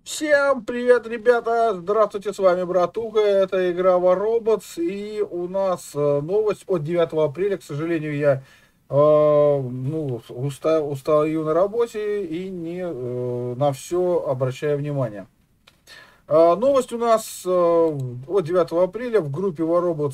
Всем привет, ребята! Здравствуйте, с вами Братуха, это игра War и у нас новость от 9 апреля. К сожалению, я устаю на работе и не на все обращаю внимание. Новость у нас от 9 апреля в группе War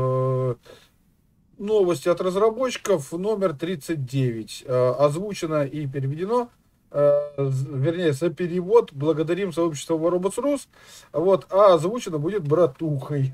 новости от разработчиков номер 39. Озвучено и переведено, вернее, за перевод благодарим сообществу Robots.Rus, вот, а озвучено будет Братухой.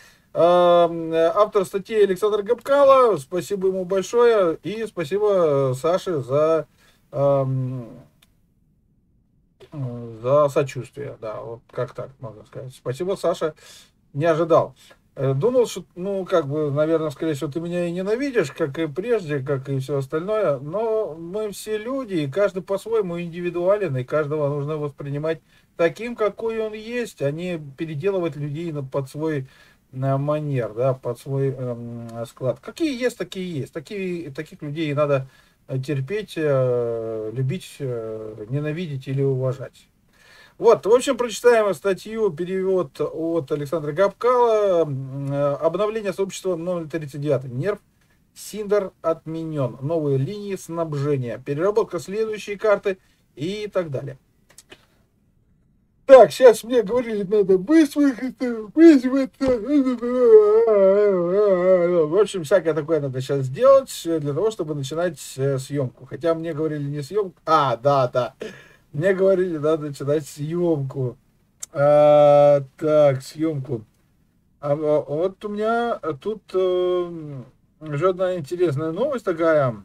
Автор статьи Александр Габкало, спасибо ему большое, и спасибо Саше за сочувствие, да, вот как так можно сказать. Спасибо, Саша, не ожидал. Думал, что, ну, как бы, наверное, скорее всего, ты меня и ненавидишь, как и прежде, как и все остальное, но мы все люди, и каждый по-своему индивидуален, и каждого нужно воспринимать таким, какой он есть, а не переделывать людей под свой манер, да, под свой склад. Какие есть, такие есть. Таких людей надо терпеть, любить, ненавидеть или уважать. Вот, в общем, прочитаем статью, перевод от Александра Габкала. Обновление сообщества номер 39. Нерв Синдер отменен. Новые линии снабжения. Переработка следующей карты и так далее. Так, сейчас мне говорили, надо вызваться. В общем, всякое такое надо сейчас сделать для того, чтобы начинать съемку. Хотя мне говорили не съемку. Да. Мне говорили, надо начинать съемку. Так, съемку. Вот у меня тут уже одна интересная новость такая.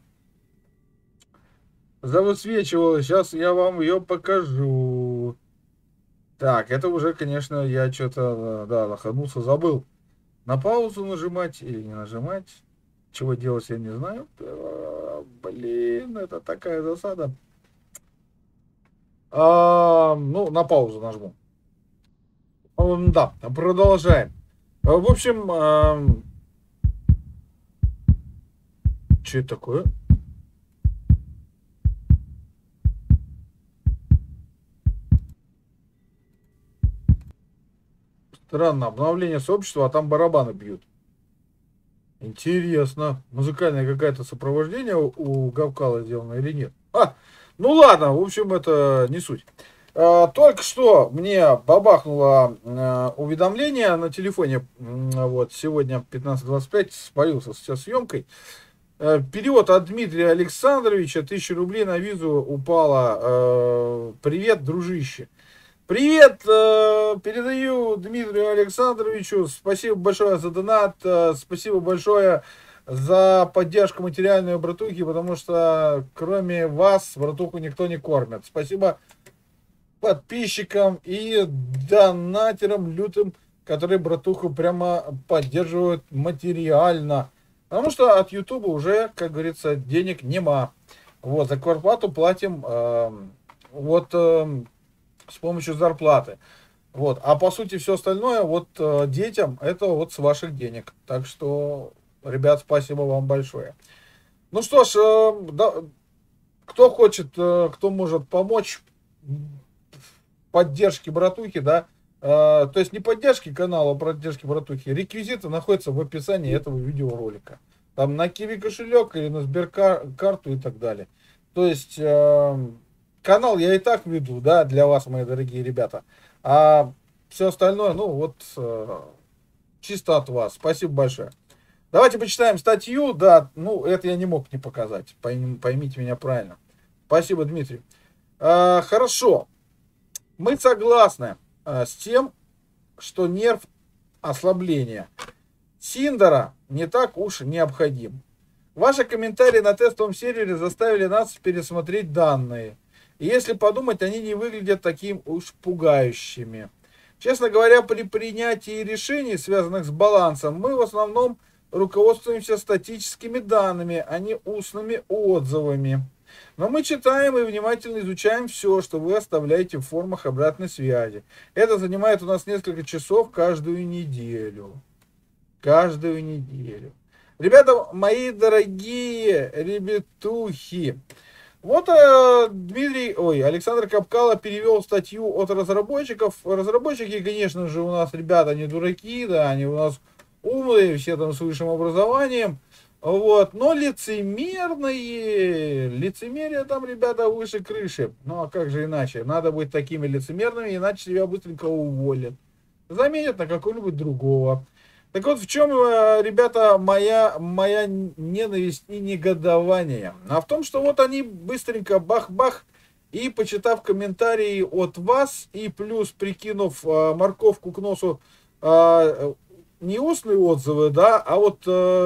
Завысвечивалась. Сейчас я вам ее покажу. Так, это уже, конечно, я что-то, да, лоханулся, забыл. На паузу нажимать или не нажимать. Чего делать, я не знаю. Блин, это такая засада. Ну, на паузу нажму. Да, продолжаем. В общем, что это такое? Странно, обновление сообщества, а там барабаны бьют. Интересно, музыкальное какое-то сопровождение у Гавкала сделано или нет? Ну ладно, в общем, это не суть. Только что мне бабахнуло уведомление на телефоне. Вот, сегодня 15:25 спалился сейчас съемкой. Перевод от Дмитрия Александровича, 1000 рублей на визу упала. Привет, дружище. Привет, передаю Дмитрию Александровичу. Спасибо большое за донат. Спасибо большое за поддержку материальную Братухи, потому что кроме вас Братуху никто не кормит. Спасибо подписчикам и донатерам лютым, которые Братуху прямо поддерживают материально. Потому что от Ютуба уже, как говорится, денег нема. Вот, за квартплату платим с помощью зарплаты. Вот. А по сути все остальное вот детям это вот с ваших денег. Так что, ребят, спасибо вам большое. Ну что ж, да, кто хочет, кто может помочь поддержке Братухи, да, то есть не поддержки канала, а поддержки Братухи, реквизиты находятся в описании этого видеоролика. Там на Киви кошелек или на Сберкарту и так далее. То есть канал я и так веду, да, для вас, мои дорогие ребята. А все остальное, ну вот, чисто от вас. Спасибо большое. Давайте почитаем статью. Да, ну, это я не мог не показать. Поймите меня правильно. Спасибо, Дмитрий. Хорошо. Мы согласны с тем, что нерв ослабления Синдера не так уж необходим. Ваши комментарии на тестовом сервере заставили нас пересмотреть данные. И если подумать, они не выглядят таким уж пугающими. Честно говоря, при принятии решений, связанных с балансом, мы в основном руководствуемся статическими данными, а не устными отзывами. Но мы читаем и внимательно изучаем все, что вы оставляете в формах обратной связи. Это занимает у нас несколько часов каждую неделю. Каждую неделю. Ребята, мои дорогие ребятухи, Вот Александр Капкало перевел статью от разработчиков. Разработчики, конечно же, у нас ребята не дураки, да, они у нас умные, все там с высшим образованием. Вот, но лицемерие там, ребята, выше крыши. Ну, а как же иначе? Надо быть такими лицемерными, иначе тебя быстренько уволят. Заменят на какого-нибудь другого. Так вот, в чем, ребята, моя ненависть и негодование? А в том, что вот они быстренько бах-бах, и почитав комментарии от вас, и плюс прикинув морковку к носу, не устные отзывы, да, а вот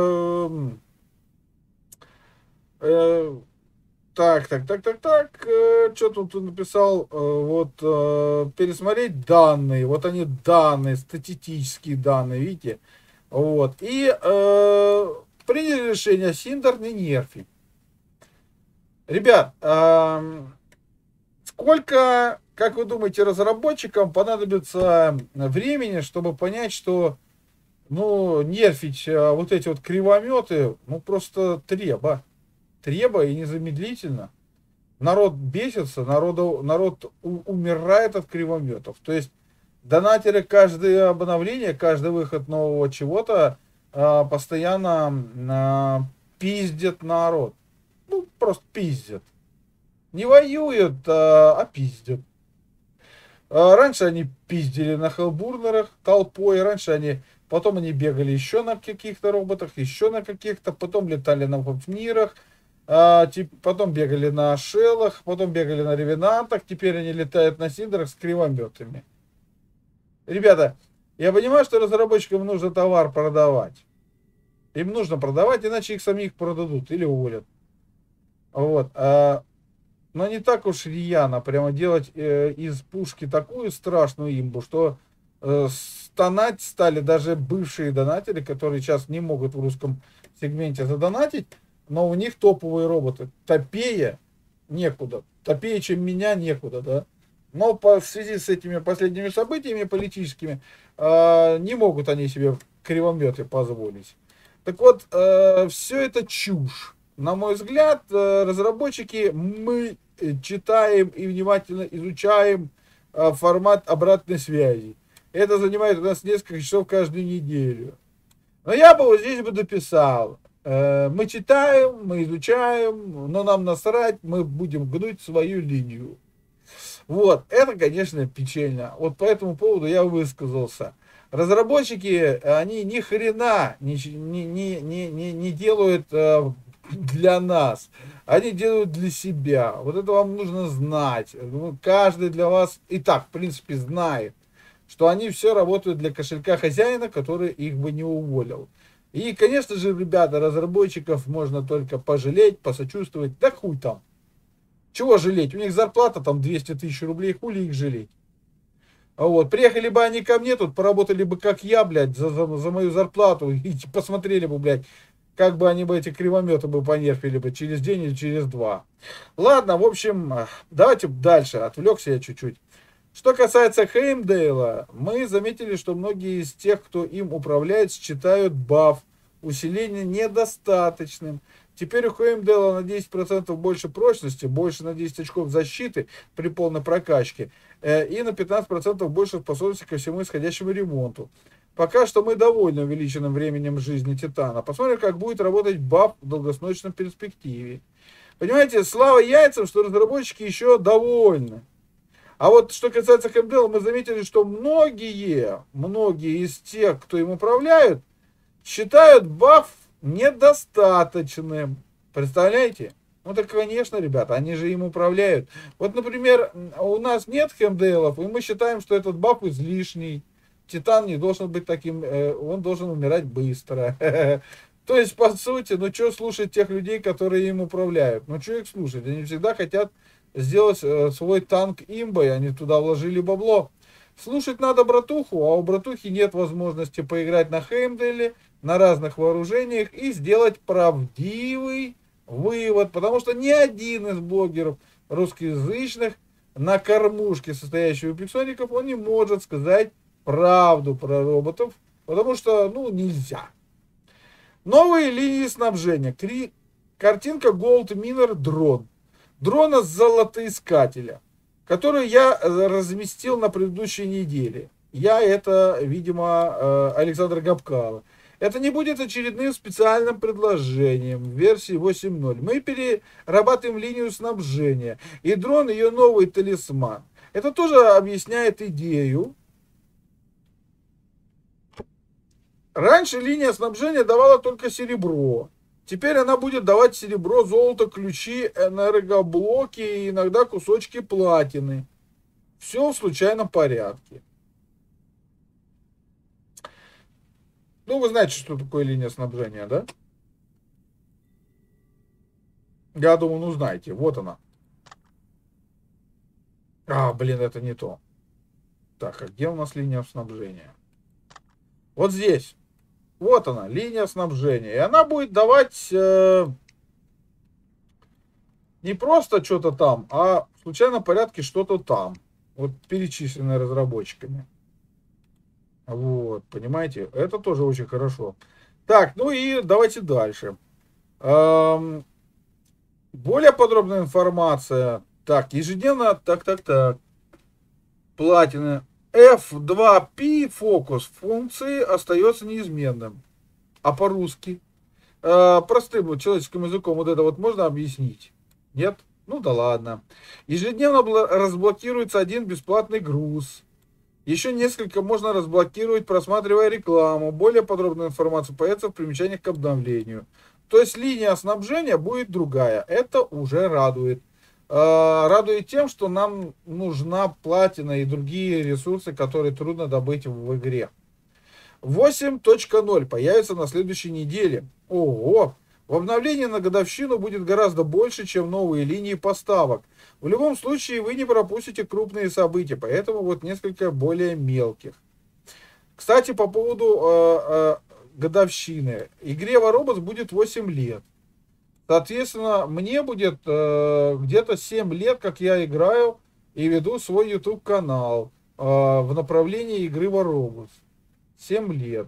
э, что тут написал, пересмотреть данные, вот они данные, статистические данные, видите, вот, и приняли решение Синдер не нерфить. Ребят, сколько, как вы думаете, разработчикам понадобится времени, чтобы понять, что, ну, нерфить вот эти вот кривометы, ну, просто треба и незамедлительно. Народ бесится, народ умирает от кривометов. То есть донатеры каждое обновление, каждый выход нового чего-то постоянно пиздят народ. Ну, просто пиздят. Не воюют, пиздят. Раньше они пиздили на хеллбурнерах толпой, потом они бегали еще на каких-то роботах, еще на каких-то, потом летали на вампирах, потом бегали на шеллах, потом бегали на ревенантах, теперь они летают на синдерах с кривометами. Ребята, я понимаю, что разработчикам нужно товар продавать. Им нужно продавать, иначе их самих продадут или уволят. Вот. Но не так уж рьяно прямо делать из пушки такую страшную имбу, что стонать стали даже бывшие донатели, которые сейчас не могут в русском сегменте задонатить, но у них топовые роботы. Топее некуда. Топее, чем меня, некуда, да. Но в связи с этими последними событиями политическими не могут они себе кривометы позволить. Так вот, все это чушь. На мой взгляд, разработчики, мы читаем и внимательно изучаем формат обратной связи. Это занимает у нас несколько часов каждую неделю. Но я бы вот здесь бы дописал. Мы читаем, мы изучаем, но нам насрать, мы будем гнуть свою линию. Вот, это, конечно, печально. Вот по этому поводу я высказался. Разработчики, они ни хрена не делают для нас. Они делают для себя. Вот это вам нужно знать. Каждый для вас и так, в принципе, знает, что они все работают для кошелька хозяина, который их бы не уволил. И, конечно же, ребята, разработчиков можно только пожалеть, посочувствовать. Да хуй там. Чего жалеть? У них зарплата там 200 тысяч рублей, хули их жалеть. Вот. Приехали бы они ко мне тут, поработали бы как я, блядь, за мою зарплату. И посмотрели бы, блядь, как бы они бы эти кривометы бы понерфили бы через день или через два. Ладно, в общем, давайте дальше. Отвлекся я чуть-чуть. Что касается Хеймдейла, мы заметили, что многие из тех, кто им управляет, считают баф усиления недостаточным. Теперь у Хеймдейла на 10% больше прочности, больше на 10 очков защиты при полной прокачке и на 15% больше способности ко всему исходящему ремонту. Пока что мы довольны увеличенным временем жизни Титана. Посмотрим, как будет работать баф в долгосрочной перспективе. Понимаете, слава яйцам, что разработчики еще довольны. А вот что касается Хеймдейла, мы заметили, что многие из тех, кто им управляют, считают баф недостаточным. Представляете? Ну так, конечно, ребята, они же им управляют. Вот, например, у нас нет Хеймдейлов, и мы считаем, что этот баф излишний. Титан не должен быть таким, он должен умирать быстро. То есть, по сути, ну что слушать тех людей, которые им управляют? Ну что их слушать? Они всегда хотят сделать свой танк имбой, они туда вложили бабло. Слушать надо братуху, а у братухи нет возможности поиграть на Хеймдейле, на разных вооружениях и сделать правдивый вывод. Потому что ни один из блогеров русскоязычных на кормушке, состоящей у пиксоников, он не может сказать правду про роботов, потому что, ну, нельзя. Новые линии снабжения. Картинка Gold Miner дрон. дрона золотоискателя, который я разместил на предыдущей неделе. Я это, видимо, Александр Габкало. Это не будет очередным специальным предложением в версии 8.0. Мы перерабатываем линию снабжения. И дрон ее новый талисман. Это тоже объясняет идею. Раньше линия снабжения давала только серебро. Теперь она будет давать серебро, золото, ключи, энергоблоки и иногда кусочки платины. Все в случайном порядке. Ну, вы знаете, что такое линия снабжения, да? Я думаю, ну знаете. Вот она. Блин, это не то. Так, а где у нас линия снабжения? Вот здесь. Вот она, линия снабжения. И она будет давать не просто что-то там, а в случайном порядке что-то там. Вот перечисленное разработчиками. Вот, понимаете? Это тоже очень хорошо. Так, ну и давайте дальше. Более подробная информация. Так, ежедневно, так. Платина. F2P фокус функции остается неизменным. А по-русски? Простым человеческим языком вот это вот можно объяснить? Нет? Ну да ладно. Ежедневно разблокируется один бесплатный груз. Еще несколько можно разблокировать, просматривая рекламу. Более подробную информацию появится в примечаниях к обновлению. То есть линия снабжения будет другая. Это уже радует. Радует тем, что нам нужна платина и другие ресурсы, которые трудно добыть в игре. 8.0 появится на следующей неделе. Ого! В обновлении на годовщину будет гораздо больше, чем новые линии поставок. В любом случае вы не пропустите крупные события, поэтому вот несколько более мелких. Кстати, по поводу годовщины. Игре Warobots будет 8 лет. Соответственно, мне будет где-то 7 лет, как я играю и веду свой YouTube канал в направлении игры Warobots. 7 лет.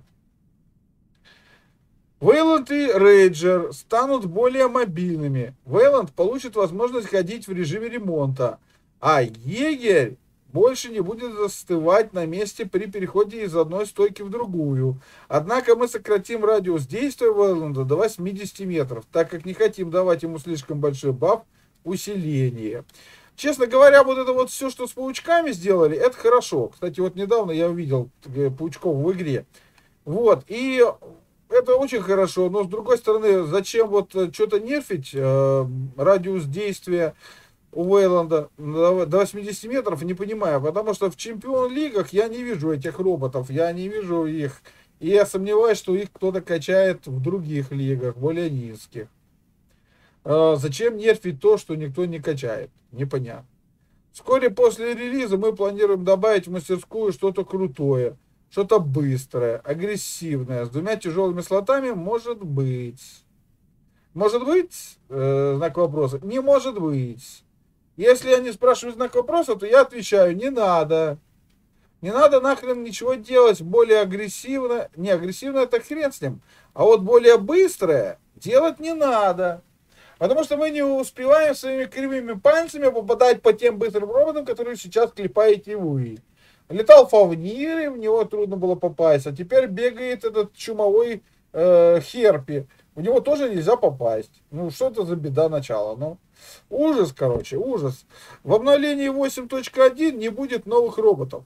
Вейланд и Рейджер станут более мобильными. Вейланд получит возможность ходить в режиме ремонта, а Егерь больше не будет застывать на месте при переходе из одной стойки в другую. Однако мы сократим радиус действия Вейланда до 80 метров, так как не хотим давать ему слишком большой баф усиления. Честно говоря, вот это вот все, что с паучками сделали, это хорошо. Кстати, вот недавно я увидел паучков в игре. Вот, и это очень хорошо, но с другой стороны, зачем вот что-то нерфить, радиус действия у Вейланда до 80 метров, не понимаю, потому что в чемпион-лигах я не вижу этих роботов, я не вижу их, и я сомневаюсь, что их кто-то качает в других лигах, более низких. Зачем нерфить то, что никто не качает, непонятно. Вскоре после релиза мы планируем добавить в мастерскую что-то крутое. Что-то быстрое, агрессивное, с 2 тяжелыми слотами, может быть. Может быть? Знак вопроса. Не может быть. Если они спрашивают знак вопроса, то я отвечаю, не надо. Не надо нахрен ничего делать более агрессивно. Не, агрессивно это хрен с ним. А вот более быстрое делать не надо. Потому что мы не успеваем своими кривыми пальцами попадать по тем быстрым роботам, которые сейчас клепаете вы. Летал Фавнир, в него трудно было попасть. А теперь бегает этот чумовой Херпи. В него тоже нельзя попасть. Ну, что это за беда начала? Ну, ужас, короче, ужас. В обновлении 8.1 не будет новых роботов.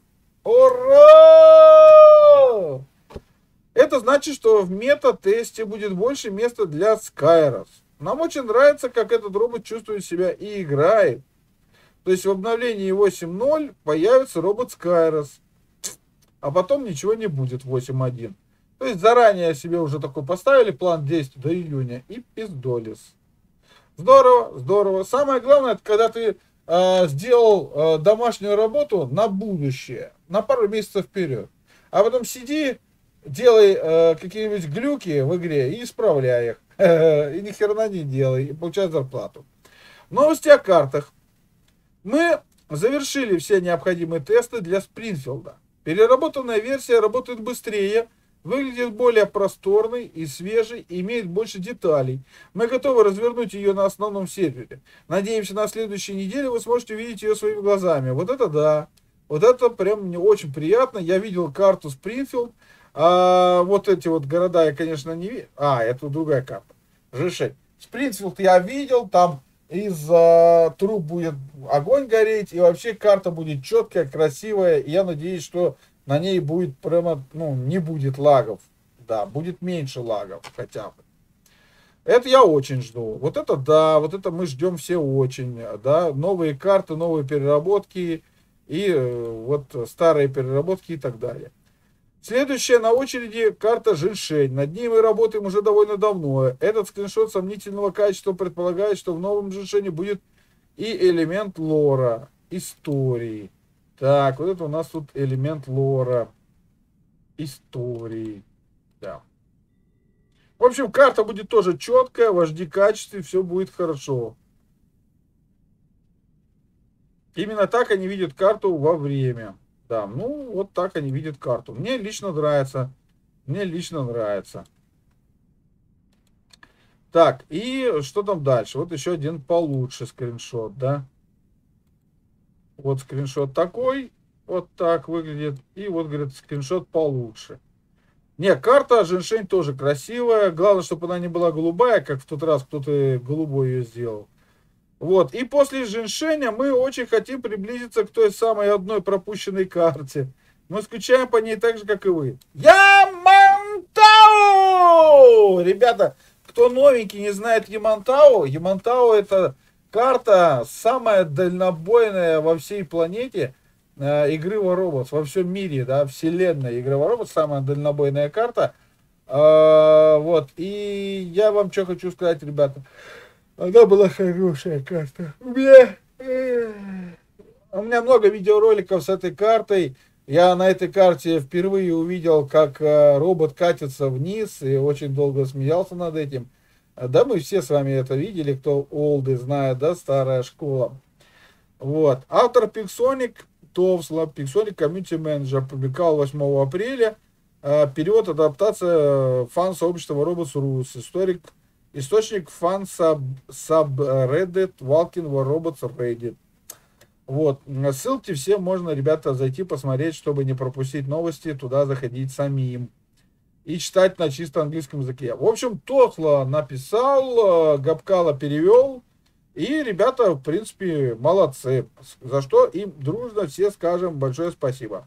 Ура! Это значит, что в мета-тесте будет больше места для Скайрос. Нам очень нравится, как этот робот чувствует себя и играет. То есть в обновлении 8.0 появится робот Скайрос. А потом ничего не будет в 8.1. То есть заранее себе уже такой поставили план действий до июня и пиздолис. Здорово, здорово. Самое главное, это когда ты сделал домашнюю работу на будущее, на пару месяцев вперед. А потом сиди, делай какие-нибудь глюки в игре и исправляй их. И ни херна не делай, и получай зарплату. Новости о картах. Мы завершили все необходимые тесты для Спрингфилда. Переработанная версия работает быстрее, Выглядит более просторной и свежей, и имеет больше деталей. Мы готовы развернуть ее на основном сервере. Надеемся, на следующей неделе вы сможете увидеть ее своими глазами. Вот это да. Вот это прям мне очень приятно. Я видел карту Спрингфилд. А вот эти вот города я, конечно, не видел. А, это другая карта. G6. Спрингфилд я видел. Там из труб будет огонь гореть. И вообще карта будет четкая, красивая. И я надеюсь, что на ней будет прямо, ну, не будет лагов. Да, будет меньше лагов хотя бы. Это я очень жду. Вот это да, вот это мы ждем все очень. Да, новые карты, новые переработки и вот старые переработки и так далее. Следующая на очереди карта Женьшень. Над ней мы работаем уже довольно давно. Этот скриншот сомнительного качества предполагает, что в новом Женьшене будет и элемент лора, истории. Так, вот это у нас тут элемент лора, истории. Да. В общем, карта будет тоже четкая, в HD-качестве, все будет хорошо. Именно так они видят карту во время. Да, ну вот так они видят карту. Мне лично нравится. Мне лично нравится. Так, и что там дальше? Вот еще один получше скриншот, да. Вот скриншот такой. Вот так выглядит. И вот, говорит, скриншот получше. Не, карта Женьшень тоже красивая. Главное, чтобы она не была голубая, как в тот раз кто-то голубой ее сделал. Вот. И после Женьшеня мы очень хотим приблизиться к той самой одной пропущенной карте. Мы скучаем по ней так же, как и вы. Ямантау! Ребята, кто новенький, не знает Ямантау, Ямантау это карта самая дальнобойная во всей планете игры War Robots, во всем мире, да, вселенная игры War Robots, самая дальнобойная карта. Вот. И я вам что хочу сказать, ребята. Она была хорошая карта. У меня много видеороликов с этой картой. Я на этой карте впервые увидел, как робот катится вниз, и очень долго смеялся над этим. Да, мы все с вами это видели, кто олды знает, да, старая школа. Вот. Автор Pixonic, Товслаб, Pixonic Community Manager, публиковал 8 апреля. Перевод, адаптация фан-сообщества Robots.Rus. Источник фан subreddit Walking War Robots Reddit. Вот. Ссылки все можно, ребята, зайти посмотреть, чтобы не пропустить новости, туда заходить самим. И читать на чисто английском языке. В общем, Тосла написал, Габкала перевел. И ребята, в принципе, молодцы. За что им дружно все скажем большое спасибо.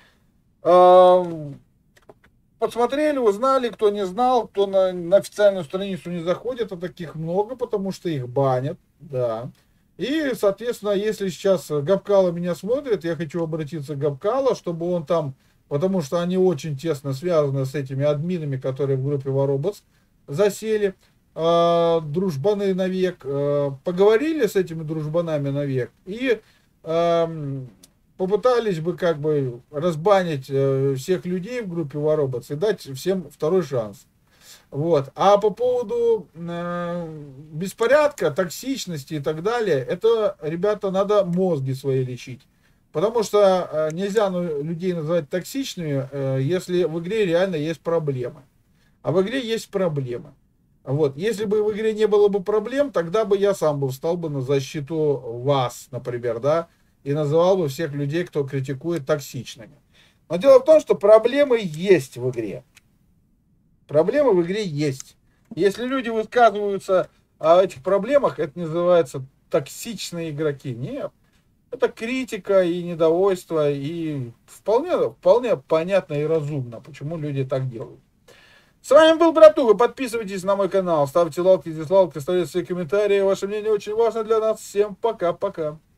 Посмотрели, узнали, кто не знал, кто на официальную страницу не заходит, а таких много, потому что их банят, да. И, соответственно, если сейчас Габкала меня смотрит, я хочу обратиться к Габкала, чтобы он там, потому что они очень тесно связаны с этими админами, которые в группе War Robots засели, дружбаны навек, поговорили с этими дружбанами навек и попытались бы как бы разбанить всех людей в группе War Robots и дать всем второй шанс. Вот. А по поводу беспорядка, токсичности и так далее, это, ребята, надо мозги свои лечить. Потому что нельзя людей называть токсичными, если в игре реально есть проблемы. А в игре есть проблемы. Вот. Если бы в игре не было бы проблем, тогда бы я сам бы встал бы на защиту вас, например, да, и называл бы всех людей, кто критикует, токсичными. Но дело в том, что проблемы есть в игре. Проблемы в игре есть. Если люди высказываются о этих проблемах, это называется токсичные игроки. Нет. Это критика и недовольство, и вполне понятно и разумно, почему люди так делают. С вами был Братуха. Подписывайтесь на мой канал, ставьте лайки, дизлайки, оставляйте свои комментарии. Ваше мнение очень важно для нас. Всем пока-пока.